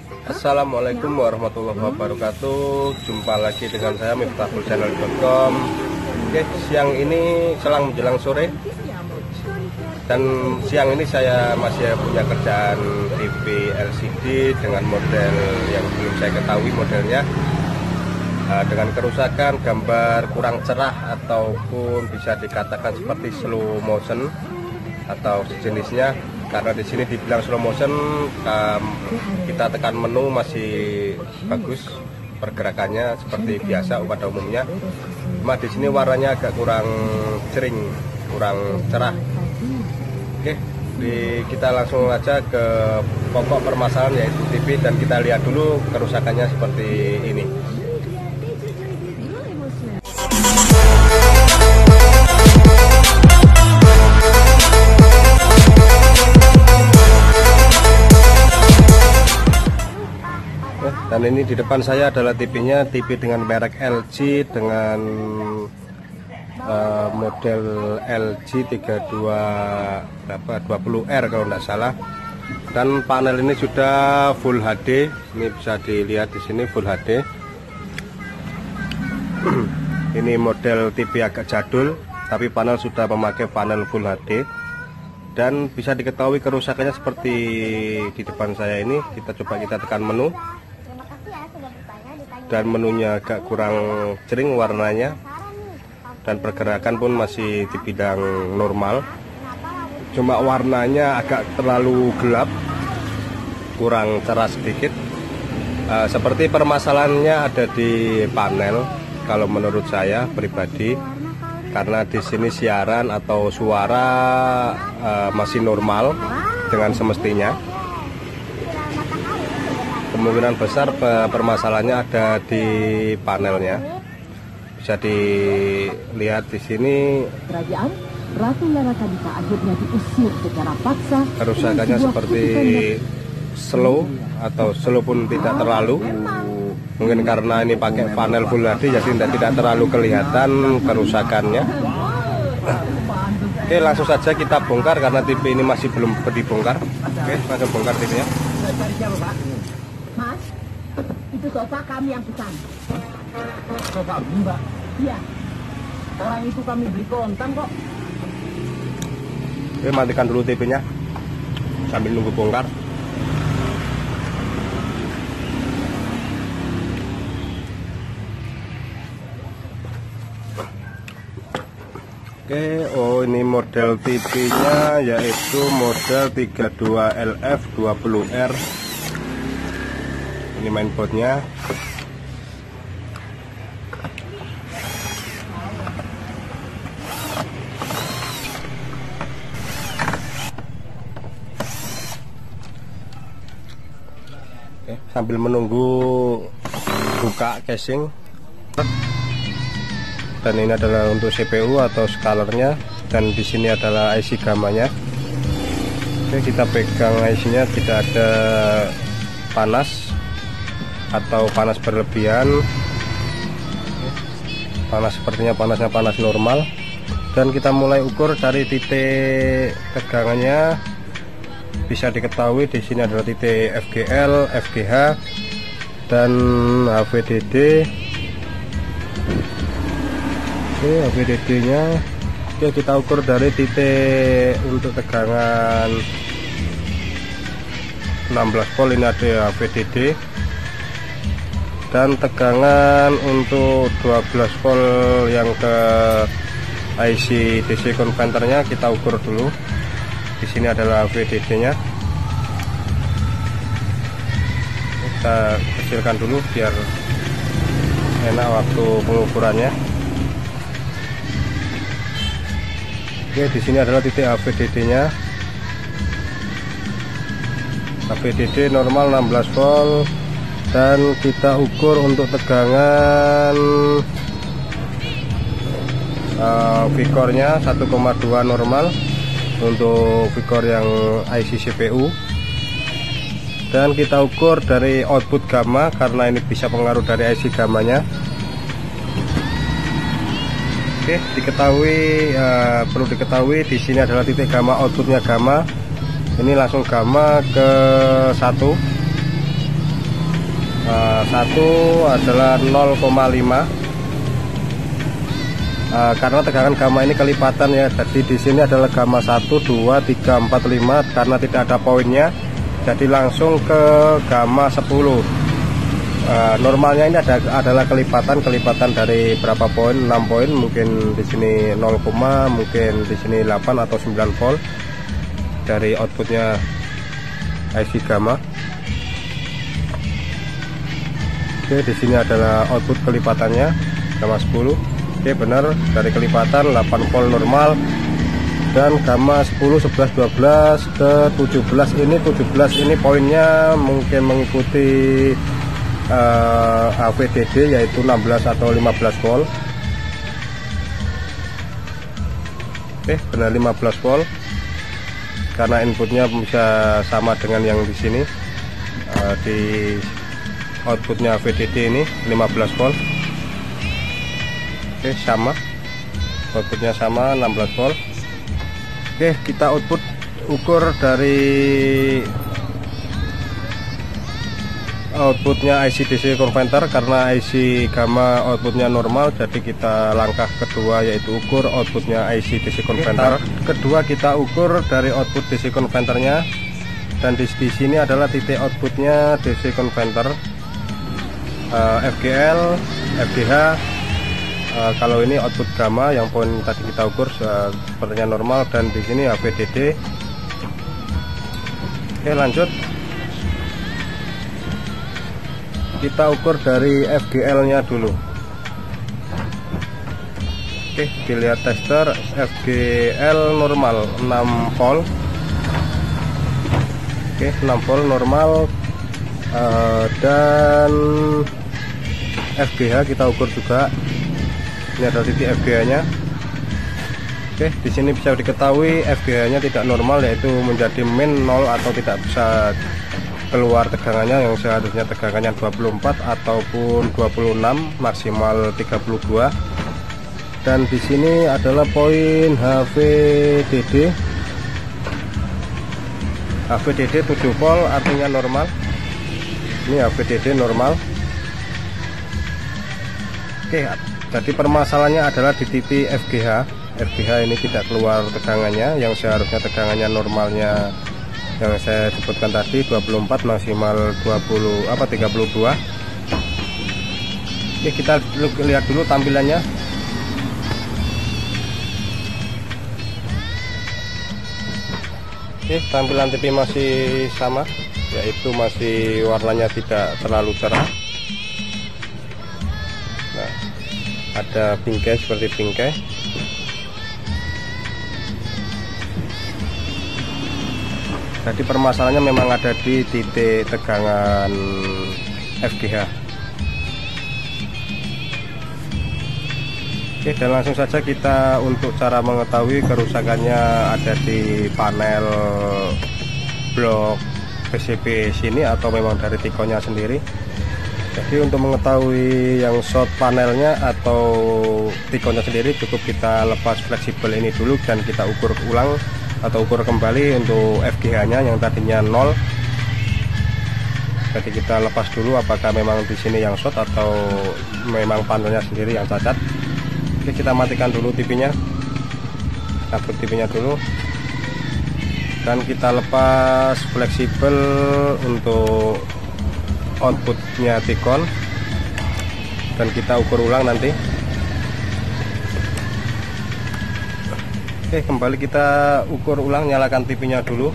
Assalamualaikum warahmatullahi wabarakatuh. Jumpa lagi dengan saya miftahulchannel.com. Oke, siang ini selang menjelang sore, dan siang ini saya masih punya kerjaan TV LCD dengan model yang belum saya ketahui modelnya, dengan kerusakan, gambar kurang cerah ataupun bisa dikatakan seperti slow motion atau sejenisnya. Karena di sini dibilang slow motion, kita tekan menu masih bagus pergerakannya seperti biasa pada umumnya. Cuma di sini warnanya agak kurang cering, kurang cerah. Oke, kita langsung aja ke pokok permasalahan yaitu TV, dan kita lihat dulu kerusakannya seperti ini. Dan ini di depan saya adalah TV-nya, TV dengan merek LG dengan model LG 3220R kalau tidak salah. Dan panel ini sudah Full HD, ini bisa dilihat di sini Full HD. Ini model TV agak jadul, tapi panel sudah memakai panel Full HD. Dan bisa diketahui kerusakannya seperti di depan saya ini. Kita tekan menu. Dan menunya agak kurang cering warnanya, dan pergerakan pun masih di bidang normal, cuma warnanya agak terlalu gelap, kurang cerah sedikit. Seperti permasalahannya ada di panel kalau menurut saya pribadi, karena di sini siaran atau suara masih normal dengan semestinya. Kemungkinan besar permasalahannya ada di panelnya. Bisa dilihat di sini. Kerajaan Ratu Larakadita akhirnya diusir secara paksa. Kerusakannya seperti slow atau slow pun tidak terlalu. Mungkin karena ini pakai panel Full HD jadi tidak terlalu kelihatan kerusakannya. Oke, langsung saja kita bongkar karena TV ini masih belum dibongkar. Oke, langsung bongkar TV-nya. Mas, itu sofa kami yang pesan. Sofa Mbak? Iya. Orang itu kami beli kontan kok. Oke, matikan dulu TV-nya sambil nunggu bongkar. Oke, ini model TV-nya yaitu model 32LF20R. Ini mainboardnya. Oke, sambil menunggu buka casing. Dan ini adalah untuk CPU atau scalernya, dan di sini adalah IC gamanya. Oke, kita pegang IC-nya, tidak ada panas atau panas berlebihan. Panas sepertinya panas normal. Dan kita mulai ukur dari titik tegangannya. Bisa diketahui di sini adalah titik FGL, FGH, dan HVDD. Oke, HVDD-nya. Oke, kita ukur dari titik untuk tegangan 16 volt, ini ada HVDD. Dan tegangan untuk 12 volt yang ke IC DC converternya kita ukur dulu. Di sini adalah VDD-nya. Kita kecilkan dulu biar enak waktu pengukurannya. Oke, di sini adalah titik HVDD-nya. HVDD normal 16 volt. Dan kita ukur untuk tegangan vikornya 1,2 normal untuk vikor yang IC CPU. Dan kita ukur dari output gamma karena ini bisa pengaruh dari IC gammanya. Oke, perlu diketahui di sini adalah titik gamma, outputnya gamma. Ini langsung gamma ke 1. Satu adalah 0,5. Karena tegangan gamma ini kelipatan ya, jadi di sini adalah gamma 1, 2, 3, 4, 5. Karena tidak ada poinnya, jadi langsung ke gamma 10. Normalnya ini adalah kelipatan dari berapa poin, 6 poin, mungkin di sini 0, mungkin di sini 8 atau 9 volt dari outputnya IC gamma. Oke, di sini adalah output kelipatannya gamma 10. Oke, benar, dari kelipatan 8 volt normal, dan gamma 10, 11, 12 ke 17 ini. 17 ini poinnya mungkin mengikuti HVDD, yaitu 16 atau 15 volt. Oke, benar 15 volt karena inputnya bisa sama dengan yang di sini. Di outputnya VDD ini 15 volt. Oke, sama, outputnya sama 16 volt. Oke, kita ukur dari outputnya IC DC converter. Karena IC gamma outputnya normal, jadi kita langkah kedua yaitu ukur outputnya IC DC converter. Kedua kita ukur dari output DC converternya, dan di sini adalah titik outputnya DC converter, FGL, FGH. Kalau ini output gamma yang poin tadi kita ukur sepertinya normal, dan di sini HVDD. Oke, lanjut. Kita ukur dari FGL nya dulu. Oke, dilihat tester. FGL normal 6 volt. Oke, 6 volt normal. Dan FGH kita ukur juga. Ini adalah titik FGH nya. Oke, di sini bisa diketahui FGH nya tidak normal, yaitu menjadi min 0 atau tidak bisa keluar tegangannya, yang seharusnya tegangannya 24 ataupun 26, maksimal 32. Dan di sini adalah poin HVDD. HVDD 7 volt artinya normal. Ini HVDD normal. Oke, jadi permasalahannya adalah di titik FGH. FGH ini tidak keluar tegangannya, yang seharusnya tegangannya normalnya yang saya sebutkan tadi 24, maksimal 32. Oke, kita lihat dulu tampilannya. Oke, tampilan TV masih sama, yaitu masih warnanya tidak terlalu cerah. Nah, ada bingkai seperti bingkai. Jadi permasalahannya memang ada di titik tegangan FGH. Oke, dan langsung saja kita untuk cara mengetahui kerusakannya ada di panel blok PCB sini atau memang dari tikonnya sendiri. Jadi untuk mengetahui yang short panelnya atau tikonnya sendiri, cukup kita lepas fleksibel ini dulu dan kita ukur ulang atau ukur kembali untuk FGH nya yang tadinya 0. Jadi kita lepas dulu apakah memang di sini yang short atau memang panelnya sendiri yang cacat. Oke, kita matikan dulu TV-nya, cabut TV-nya dulu, dan kita lepas fleksibel untuk outputnya tikon, dan kita ukur ulang nanti. Oke, kembali kita ukur ulang, nyalakan TV-nya dulu.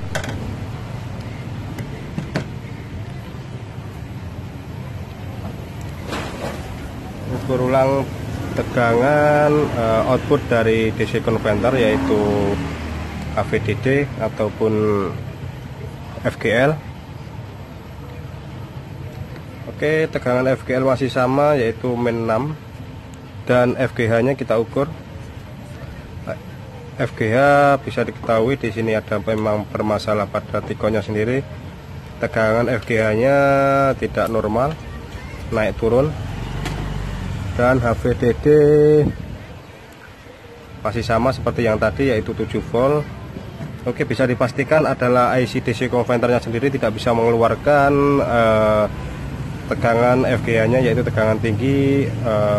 Ukur ulang tegangan output dari DC converter, yaitu HVDD ataupun FGL. Oke, tegangan FGL masih sama, yaitu min 6, dan FGH nya kita ukur. FGH bisa diketahui di sini ada memang bermasalah pada tikonnya sendiri. Tegangan FGH-nya tidak normal, naik turun. Dan HVDD masih sama seperti yang tadi, yaitu 7 volt. Oke, bisa dipastikan adalah IC DC converternya sendiri tidak bisa mengeluarkan tegangan FGA-nya, yaitu tegangan tinggi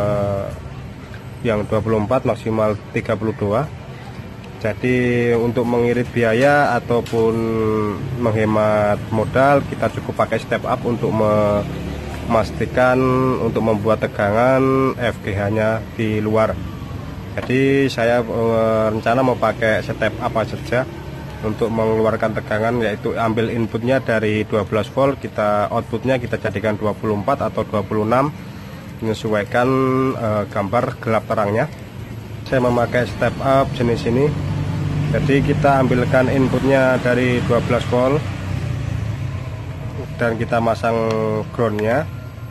yang 24 maksimal 32. Jadi untuk mengirit biaya ataupun menghemat modal, kita cukup pakai step up untuk memastikan untuk membuat tegangan FGH-nya di luar. Jadi saya rencana mau pakai step up saja untuk mengeluarkan tegangan, yaitu ambil inputnya dari 12 volt, kita outputnya kita jadikan 24 atau 26, menyesuaikan gambar gelap terangnya. Saya memakai step up jenis ini. Jadi kita ambilkan inputnya dari 12 volt dan kita masang groundnya.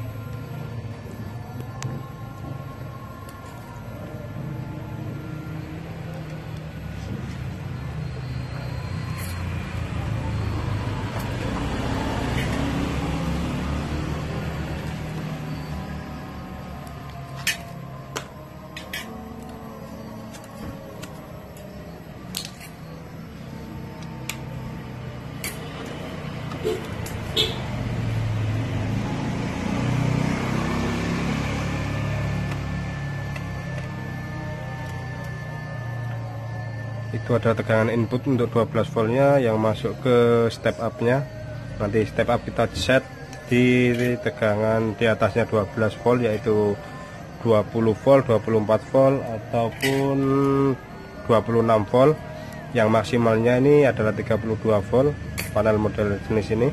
Itu adalah tegangan input untuk 12 voltnya yang masuk ke step up nya. Nanti step up kita set di tegangan di atasnya 12 volt, yaitu 20 volt, 24 volt ataupun 26 volt. Yang maksimalnya ini adalah 32 volt panel model jenis ini.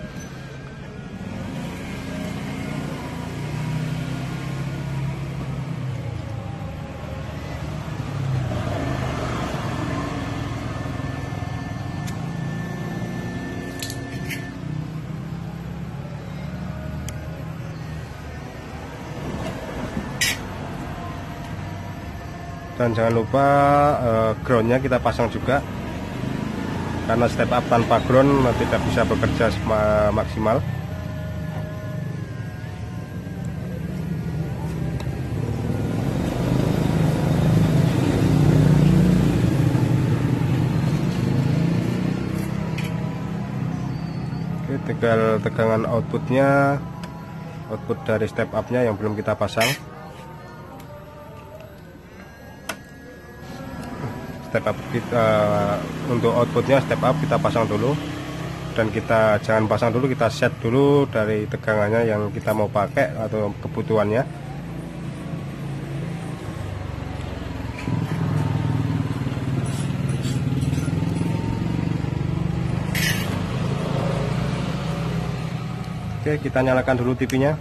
Dan jangan lupa groundnya kita pasang juga, karena step up tanpa ground tidak bisa bekerja maksimal. Oke, tinggal tegangan outputnya, output dari step up nya yang belum kita pasang. Step up kita untuk outputnya step up kita pasang dulu, dan kita jangan pasang dulu, kita set dulu dari tegangannya yang kita mau pakai atau kebutuhannya. Oke, kita nyalakan dulu TV-nya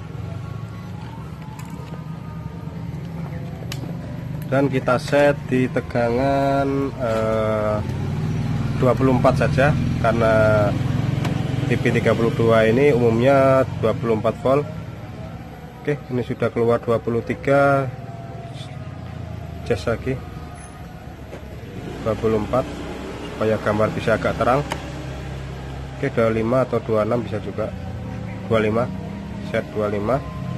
dan kita set di tegangan 24 saja, karena TV 32 ini umumnya 24 volt. Oke, ini sudah keluar 23, cas lagi 24 supaya gambar bisa agak terang. Oke, 25 atau 26 bisa juga, 25, set 25.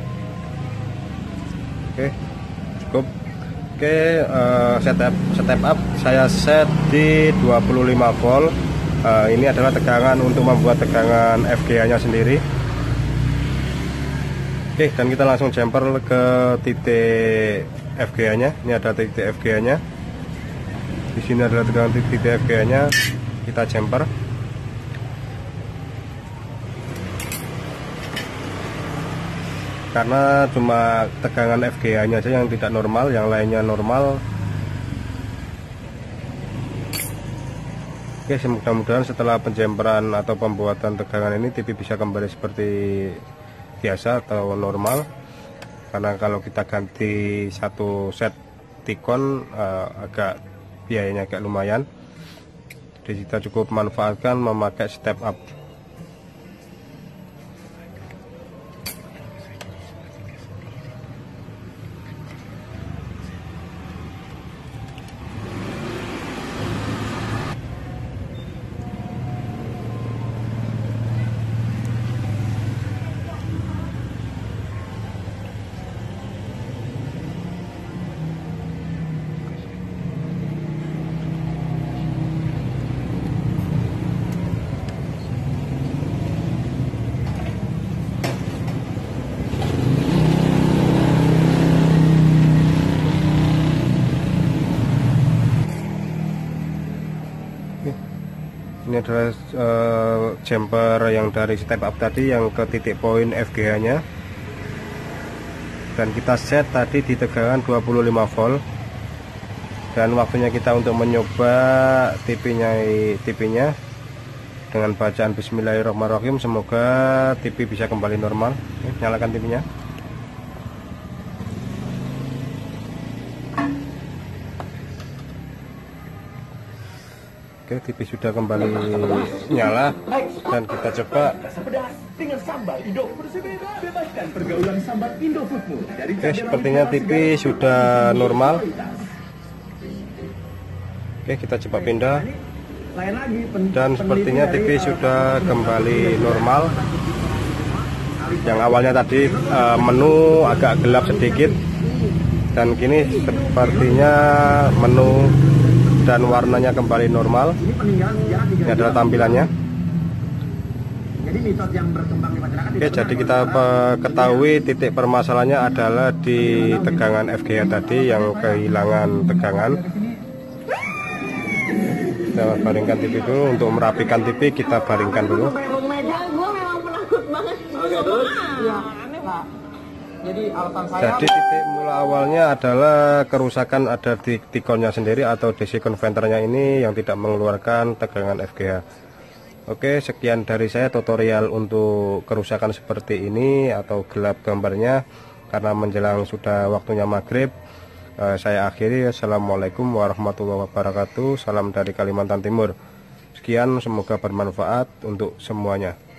Oke, cukup. Oke, step up saya set di 25 volt. Ini adalah tegangan untuk membuat tegangan FGA nya sendiri. Oke, dan kita langsung jumper ke titik FGA nya. Ini ada titik FGA nya. Di sini adalah tegangan titik FGA nya. Kita jumper. Karena cuma tegangan FGA-nya aja yang tidak normal, yang lainnya normal. Oke, mudah-mudahan setelah penjemperan atau pembuatan tegangan ini TV bisa kembali seperti biasa atau normal. Karena kalau kita ganti satu set Tikon agak biayanya agak lumayan. Jadi kita cukup manfaatkan memakai step up. adalah jumper yang dari step up tadi yang ke titik poin FGH nya, dan kita set tadi di tegangan 25 volt. Dan waktunya kita untuk mencoba TV-nya dengan bacaan Bismillahirrahmanirrahim. Semoga TV bisa kembali normal. Nyalakan TV-nya. Oke, TV sudah kembali nyala dan kita coba. Oke, sepertinya TV sudah normal. Oke, kita coba pindah. Dan sepertinya TV sudah kembali normal. Yang awalnya tadi menu agak gelap sedikit, dan kini sepertinya menu dan warnanya kembali normal. Ini adalah tampilannya. Oke, jadi kita ketahui titik permasalahannya adalah di tegangan FGH tadi yang kehilangan tegangan. Kita baringkan TV dulu. Untuk merapikan TV kita baringkan dulu. Gue memang penakut banget. Jadi titik mula awalnya adalah kerusakan ada di tikonnya sendiri atau DC converternya ini yang tidak mengeluarkan tegangan FGH. Oke, sekian dari saya tutorial untuk kerusakan seperti ini atau gelap gambarnya karena menjelang sudah waktunya maghrib. Saya akhiri. Assalamualaikum warahmatullahi wabarakatuh. Salam dari Kalimantan Timur. Sekian, semoga bermanfaat untuk semuanya.